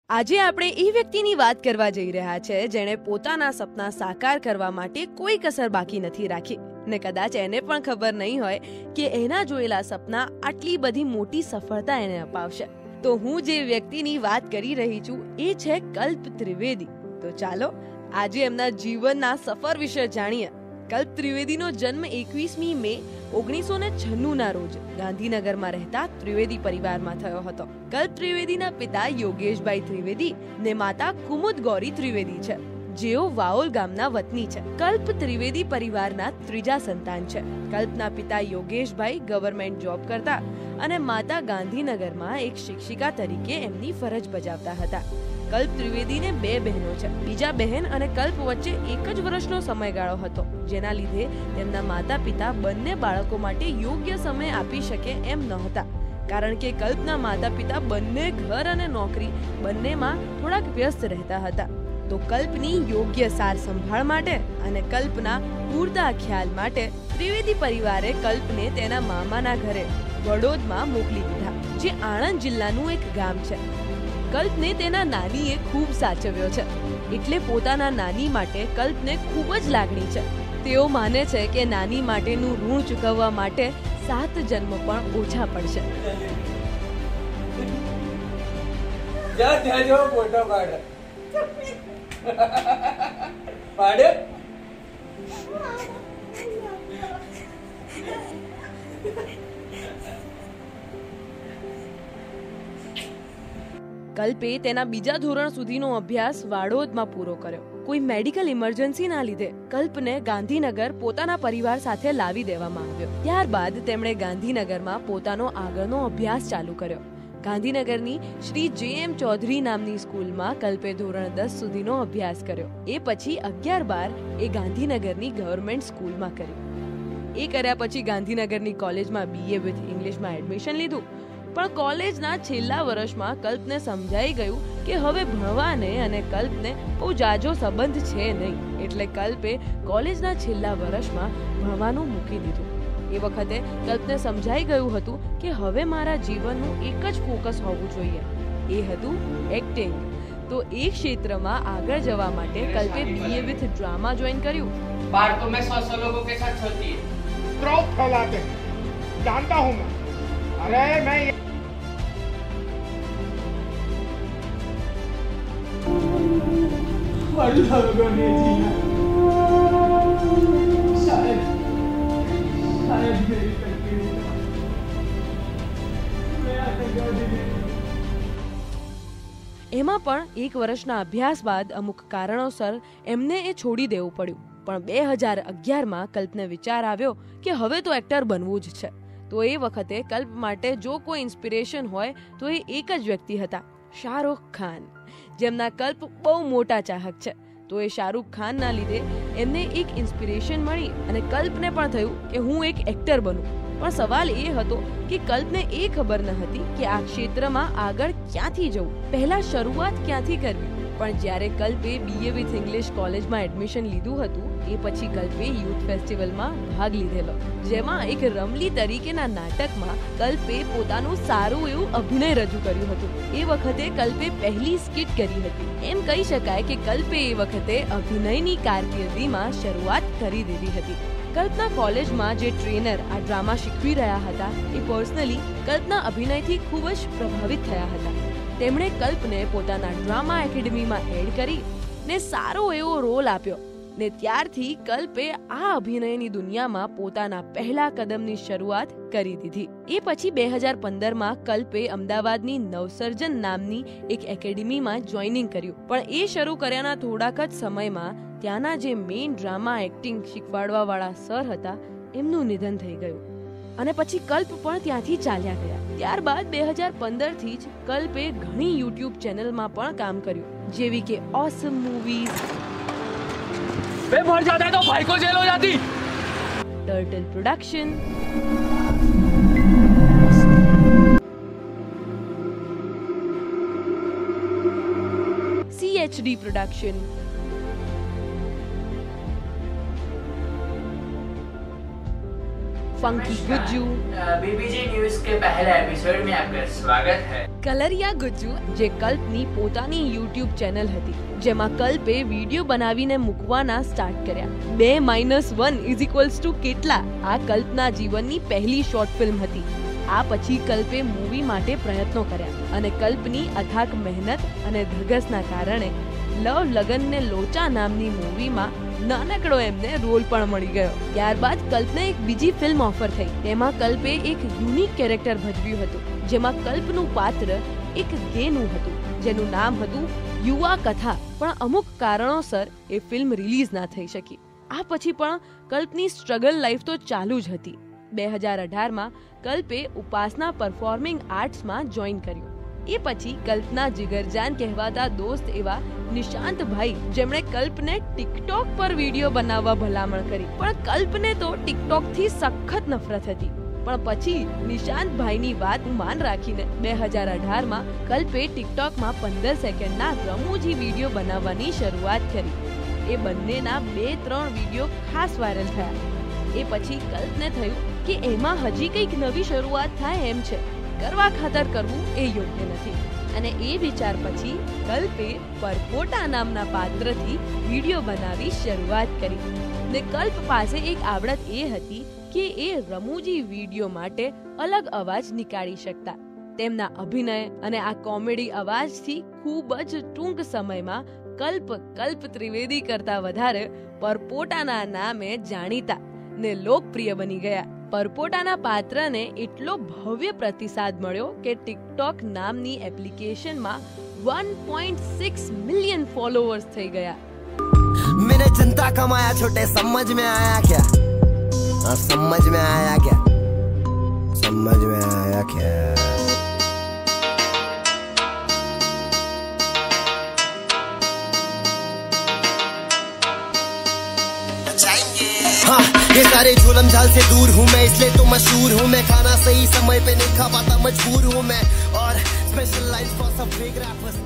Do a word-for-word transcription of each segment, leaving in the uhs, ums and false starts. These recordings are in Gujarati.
આજે આપણે એ વ્યક્તિની વાત કરવા જઈ રહ્યા છે જેણે પોતાના સપના સાકાર કરવા માટે કોઈ કસર બાકી નથી રાખી ને કદાચ એને પણ ખબર નહીં હોય કે એના જોયેલા સપના આટલી બધી મોટી સફળતા એને અપાવશે. તો હું જે વ્યક્તિની વાત કરી રહી છું એ છે કલ્પ ત્રિવેદી. તો ચાલો આજે એમના જીવનના સફર વિશે જાણીએ. કલ્પ ત્રિવેદીનો જન્મ એકવીસમી મે ઓગણીસો ને છન્નું ના રોજ ગાંધીનગરમાં રહેતા ત્રિવેદી પરિવારમાં થયો હતો. કલ્પ ત્રિવેદીના પિતા યોગેશભાઈ ત્રિવેદી ને માતા કુમુદ ગૌરી ત્રિવેદી છે, જેઓ વાઓલ ગામના વતની છે. કલ્પ ત્રિવેદી પરિવારના ત્રીજા સંતાન છે. કલ્પના પિતા યોગેશભાઈ ગવર્મેન્ટ જોબ કરતા અને માતા ગાંધીનગરમાં એક શિક્ષિકા તરીકે એમની ફરજ બજાવતા હતા. કલ્પ ત્રિવેદીને બે બહેનો છે. બીજા બહેન અને કલ્પ વચ્ચે એક જ વર્ષનો સમયગાળો હતો, જેના લીધે તેમના માતા પિતા બંને બાળકો માટે યોગ્ય સમય આપી શકે એમ નહોતા, કારણ કે કલ્પના માતા પિતા બંને ઘર અને નોકરી બંનેમાં થોડાક વ્યસ્ત રહેતા હતા. તો કલ્પની યોગ્ય સાર સંભાળ માટે અને કલ્પના પૂરતા ખ્યાલ માટે ત્રિવેદી પરિવારે કલ્પને તેના મામાના ઘરે વડોદમાં મોકલી દીધા, જે આણંદ જિલ્લાનું એક ગામ છે. કલ્પને તેના નાનીએ ખૂબ સાચવ્યો છે, એટલે પોતાના નાની માટે કલ્પને ખૂબ જ લાગણી છે. તેઓ માને છે કે નાની માટેનું ઋણ ચૂકવવા માટે સાત જન્મ પણ ઓછા પડશે. કલ્પે તેના બીજા ધોરણ સુધીનો અભ્યાસ વાડોદમાં પૂરો કર્યો. કોઈ મેડિકલ ઇમરજન્સીના લીધે કલ્પને ગાંધીનગર પોતાના પરિવાર સાથે લાવી દેવામાં આવ્યો. ત્યારબાદ તેમણે ગાંધીનગરમાં પોતાનો આગળનો અભ્યાસ ચાલુ કર્યો. ગાંધીનગરની શ્રી જે એમ ચૌધરી નામની સ્કૂલમાં કલ્પે ધોરણ દસ સુધીનો અભ્યાસ કર્યો. એ પછી અગિયાર બાર એ ગાંધીનગરની ગવર્મેન્ટ સ્કૂલમાં કર્યું. એ કર્યા પછી ગાંધીનગરની કોલેજમાં બીએ વિથ ઇંગ્લિશમાં એડમિશન લીધું. પણ કોલેજના છેલ્લા વર્ષમાં કલ્પને સમજાઈ ગયું કે હવે ભણવાને અને કલ્પને બહુ જાજો સંબંધ છે નહીં, એટલે કલ્પે કોલેજના છેલ્લા વર્ષમાં ભણવાનું મૂકી દીધું. એ વખતે કલ્પને સમજાઈ ગયું હતું કે હવે મારા જીવનનું એક જ ફોકસ હોવું જોઈએ, એ હતું એક્ટિંગ. તો એ ક્ષેત્રમાં આગળ જવા માટે કલ્પે બીએ વિથ ડ્રામા જોઈન કર્યું. बार तो मैं सौ सौ लोगों के साथ चलती है, क्राउड फैलाते हैं, जानता हूं मैं. अरे मैं लोगों ने शायद शायद मेरी तकदीर मैं એમાં પણ એક વર્ષના અભ્યાસ બાદ અમુક કારણોસર એમને એ છોડી દેવું પડ્યું. પણ બે હજાર અગિયારમાં કલ્પને વિચાર આવ્યો કે હવે તો એક્ટર બનવું જ છે. તો એ વખતે કલ્પ માટે જો કોઈ ઇન્સ્પિરેશન હોય તો એ એક જ વ્યક્તિ હતા, શાહરૂખ ખાન, જેમના કલ્પ બહુ મોટા ચાહક છે. તો એ શાહરૂખ ખાનના લીધે એમને એક ઇન્સ્પિરેશન મળી અને કલ્પને પણ થયું કે હું એક એક્ટર બનું. પણ સવાલ એ હતો કે કલ્પને એ ખબર ન હતી કે આ ક્ષેત્રમાં આગળ ક્યાંથી જવું, પહેલા શરૂઆત ક્યાંથી કરવી. પણ જ્યારે કલ્પે બીએ વિથ ઇંગ્લિશ કોલેજમાં એડમિશન લીધું હતું એ પછી કલ્પે યુથ ફેસ્ટિવલમાં ભાગ લીધેલો, જેમાં એક રમલી તરીકેના નાટકમાં કલ્પે પોતાનું સારું એવું અભિનય રજૂ કર્યું હતું. એ વખતે કલ્પે પહેલી સ્કિટ કરી હતી. એમ કહી શકાય કે કલ્પે એ વખતે અભિનયની કારકિર્દીમાં શરૂઆત કરી દીધી હતી. કલ્પના કોલેજમાં જે ટ્રેનર આ ડ્રામા શીખવી રહ્યા હતા એ પર્સનલી કલ્પના અભિનયથી ખૂબ જ પ્રભાવિત થયા હતા. તેમણે કલ્પને પોતાના ડ્રામા એકેડમીમાં એડ કરી ને સારો એવો રોલ આપ્યો ને ત્યારથી કલ્પે આ અભિનયની દુનિયામાં પોતાના પહેલા કદમની શરૂઆત કરી દીધી. એ પછી બે હજાર પંદરમાં કલ્પે અમદાવાદની નવસર્જન નામની એક એકેડમીમાં જોઈનિંગ કર્યું. પણ એ શરૂ કર્યાના થોડાક જ સમયમાં ત્યાંના જે મેઇન ડ્રામા એક્ટિંગ શીખવાડવા વાળા સર હતા એમનું નિધન થઈ ગયું અને પછી કલ્પ પણ ત્યાંથી ચાલ્યા ગયા. ત્યારબાદ બે હજાર પંદર થી જ કલ્પે ઘણી યુટ્યુબ ચેનલમાં પણ કામ કર્યું, જેવી કે ઓસમ મૂવીઝ, बे मर जाता है तो भाई को जेल हो जाती, turtle production, C H D production, funky Gujju, BBG news के पहले एपिसोड में आपका स्वागत है। કલરિયા ગુજ્જુ જે કલ્પની પોતાની યુટ્યુબ ચેનલ હતી, જેમાં કલ્પે વિડીયો બનાવીને મૂકવાના સ્ટાર્ટ કર્યા. બે minus one is equals to કેટલા આ કલ્પના જીવનની પહેલી શોર્ટ ફિલ્મ હતી. આ પછી કલ્પે મૂવી માટે પ્રયત્નો કર્યા અને કલ્પની અથાક મહેનત અને ધગસના કારણે લવ લગન ને લોચા નામની મૂવીમાં નાનકડો એમને રોલ પણ મળી ગયો. ત્યારબાદ કલ્પને એક બીજી ફિલ્મ ઓફર થઈ. તેમાં કલ્પે એક યુનિક કેરેક્ટર ભજવ્યું હતું, જેમાં કલ્પનું પાત્ર એક ગેનું હતું, જેનું નામ હતું યુવા કથા. પણ અમુક કારણોસર એ ફિલ્મ રિલીઝ ના થઈ શકી. આ પછી પણ કલ્પની સ્ટ્રગલ લાઈફ તો ચાલુ જ હતી. બે હજાર અઢારમાં કલ્પે ઉપાસના પરફોર્મિંગ આર્ટ્સમાં જોઈન કર્યું. એ પછી કલ્પના જીગરજાન કહેવાતા દોસ્ત એવા નિશાંતભાઈ, જેમણે કલ્પને ટિકટોક પર વિડીયો બનાવવા ભલામણ કરી. પણ કલ્પને તો ટિકટોક થી સખત નફરત હતી. પણ પછી નિશાંતભાઈની વાત માન રાખીને બે હજાર અઢારમાં કલ્પે ટિકટોકમાં પંદર સેકન્ડના રમૂજી વિડીયો બનાવવાની શરૂઆત કરી. એ બંનેના બે ત્રણ વિડીયો ખાસ વાયરલ થયા. એ પછી કલ્પને થયું કે એમાં હજી કંઈક નવી શરૂઆત થાય એમ છે. કરવા ખાતર કરવું એ યોગ્ય નથી. અને એ વિચાર પછી કલ્પે પરપોટા નામના પાત્રથી વિડીયો બનાવી શરૂઆત કરી. ને કલ્પ પાસે એક આવડત એ હતી કે એ રમૂજી વિડીયો માટે અલગ અવાજ નીકાળી શકતા. તેમના અભિનય અને આ કોમેડી અવાજથી ખૂબ જ ટૂંક સમયમાં કલ્પ કલ્પ ત્રિવેદી કરતા વધારે પરપોટાના નામે જાણીતા ને લોકપ્રિય બની ગયા. પરપોટાના પાત્રને એટલો ભવ્ય પ્રતિસાદ મળ્યો કે ટિકટોક નામની એપ્લિકેશનમાં one point six million followers થઈ ગયા. मैंने जनता कमाया छोटे समझ में आया क्या हाँ समझ में आया क्या समझ में आया क्या हाँ ये सारे जुलम झाल से दूर हूँ मैं, इसलिए तो मशहूर हूँ मैं. खाना सही समय पे नहीं खा पाता मजबूर हूँ मैं, और स्पेशल लाइफ फॉर सब फेक रैपर्स.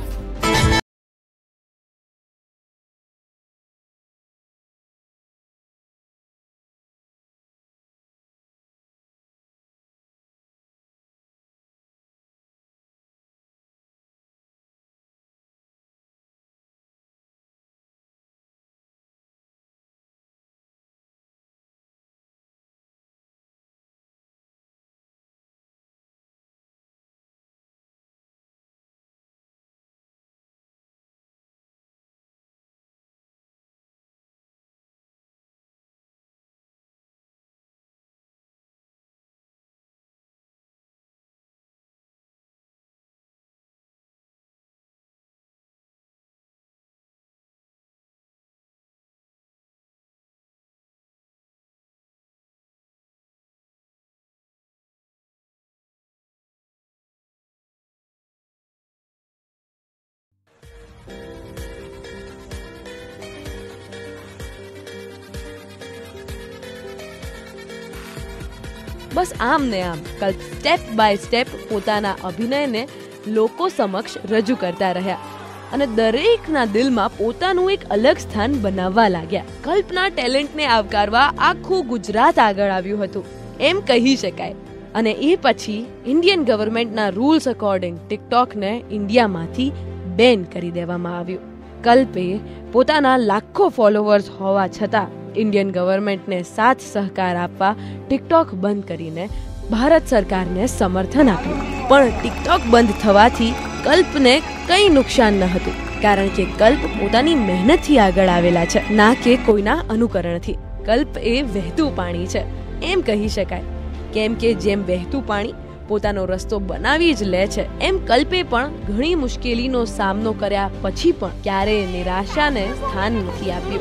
બસ આમ ને આમ કલ્પ સ્ટેપ બાય સ્ટેપ પોતાના અભિનયને લોકો સમક્ષ રજૂ કરતા રહ્યા અને દરેકના દિલમાં પોતાનું એક અલગ સ્થાન બનાવવા લાગ્યા. કલ્પના ટેલેન્ટને આવકારવા આખું ગુજરાત આગળ આવ્યું હતું એમ કહી શકાય. અને એ પછી ઇન્ડિયન ગવર્મેન્ટના રૂલ્સ અકોર્ડિંગ ટિકટોકને ઇન્ડિયામાંથી બેન કરી દેવામાં આવ્યું. કલ્પે પોતાના લાખો ફોલોવર્સ હોવા છતાં ઇન્ડિયન ગવર્મેન્ટને સાથ સહકાર આપવા ટિકટોક બંધ કરીને ભારત સરકારને સમર્થન આપ્યું. પણ ટિકટોક બંધ થવાથી કલ્પને કંઈ નુકસાન ન હતું, કારણ કે કલ્પ પોતાની મહેનતથી આગળ આવેલા છે, ના કે કોઈના અનુકરણથી. કલ્પ એ વહેતું પાણી છે એમ કહી શકાય, કેમ કે જેમ વહેતું પાણી પોતાનો રસ્તો બનાવી જ લે છે, એમ કલ્પે પણ ઘણી મુશ્કેલીનો સામનો કર્યા પછી પણ ક્યારેય નિરાશાને સ્થાન નથી આપ્યું.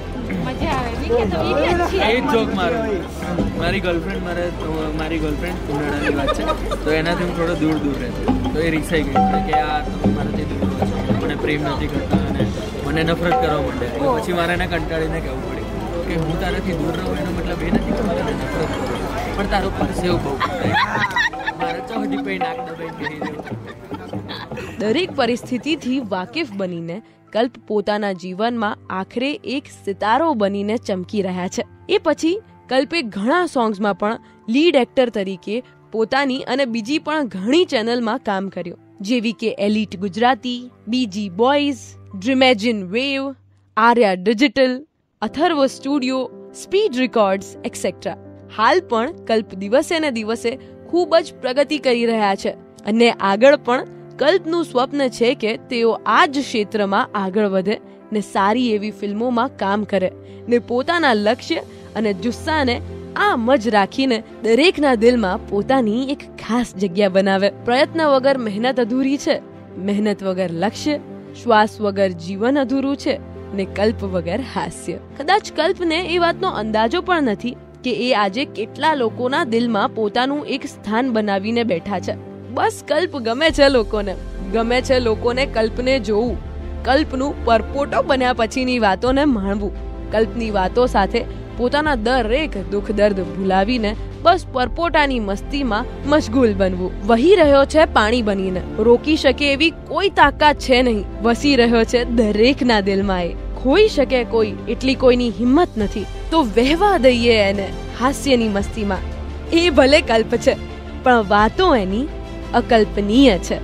એક જોક મારો, મારી ગર્લફ્રેન્ડ મારે મારી ગર્લફ્રેન્ડ ઉનાળાની વાત છે, તો એનાથી હું થોડો દૂર દૂર રહેતો. તો એ રિસાઈ ગઈ કે આ તમે મારાથી દૂર રહો છો, મને પ્રેમ નથી કરતા અને મને નફરત કરવા માંડે. એટલે પછી મારે એને કંટાળીને કહેવું પડ્યું કે હું તારાથી દૂર રહું એનો મતલબ એ નથી કે મારે નફરત કરું, પણ તારો પરસેવ બહુ મારે ચોહદી પૈ નાક દબાઈ ગઈ. દરેક પરિસ્થિતિથી વાકેફ બનીને કલ્પ પોતાના જીવનમાં આખરે એક સિતારો બનીને ચમકી રહ્યા છે. એ પછી કલ્પે ઘણા સોંગ્સમાં પણ લીડ એક્ટર તરીકે પોતાની અને બીજી પણ ઘણી ચેનલમાં કામ કર્યું, જેવી કે એલિટ ગુજરાતી, બીજી boys, Dreamagine wave, Aarya digital, Atharva studio, speed records etcetera. હાલ પણ કલ્પ દિવસે ને દિવસે ખૂબ જ પ્રગતિ કરી રહ્યા છે અને આગળ પણ કલ્પનું સ્વપ્ન છે કે તેઓ આ જ ક્ષેત્રમાં આગળ વધે ને સારી એવી ફિલ્મોમાં કામ કરે ને પોતાના લક્ષ્ય અને જુસ્સાને આમ જ રાખીને દરેકના દિલમાં પોતાની એક ખાસ જગ્યા બનાવે. પ્રયત્ન વગર મહેનત અધૂરી છે, મહેનત વગર લક્ષ્ય, શ્વાસ વગર જીવન અધૂરું છે ને કલ્પ વગર હાસ્ય. કદાચ કલ્પને એ વાતનો અંદાજો પણ નથી કે એ આજે કેટલા લોકોના દિલમાં પોતાનું એક સ્થાન બનાવીને બેઠા છે. બસ કલ્પ ગમે છે લોકોને, ગમે છે લોકોને કલ્પને જોવું, કલ્પનું પરપોટો બન્યા પછીની વાતોને માણવું, કલ્પની વાતો સાથે પોતાના દરેક દુઃખ દર્દ ભૂલાવીને બસ પરપોટાની મસ્તીમાં મશગુલ બનવું. વહી રહ્યો છે પાણી બનીને, રોકી શકે એવી કોઈ તાકાત છે નહીં, વસી રહ્યો છે દરેકના દિલમાં. એ ખોઈ શકે કોઈ એટલી કોઈની હિંમત નથી, તો વહેવા દઈએ એને હાસ્યની મસ્તીમાં. એ ભલે કલ્પ છે પણ વાતો એની અકલ્પનીય છે.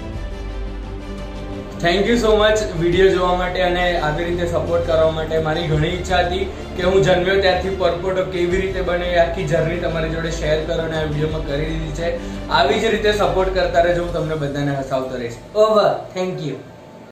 Thank you so much video જોવા માટે અને આવી રીતે સપોર્ટ કરવા માટે. મારી ઘણી ઈચ્છા હતી કે હું જન્મ્યો ત્યારથી પરપોટો કેવી રીતે બને એ આખી જર્ની તમારી જોડે શેર કરો અને આ વિડીયોમાં કરી દીધી છે. આવી જ રીતે સપોર્ટ કરતા રહેજો, હું તમને બધાને હસાવતો રહીશ. ઓવર. Thank you.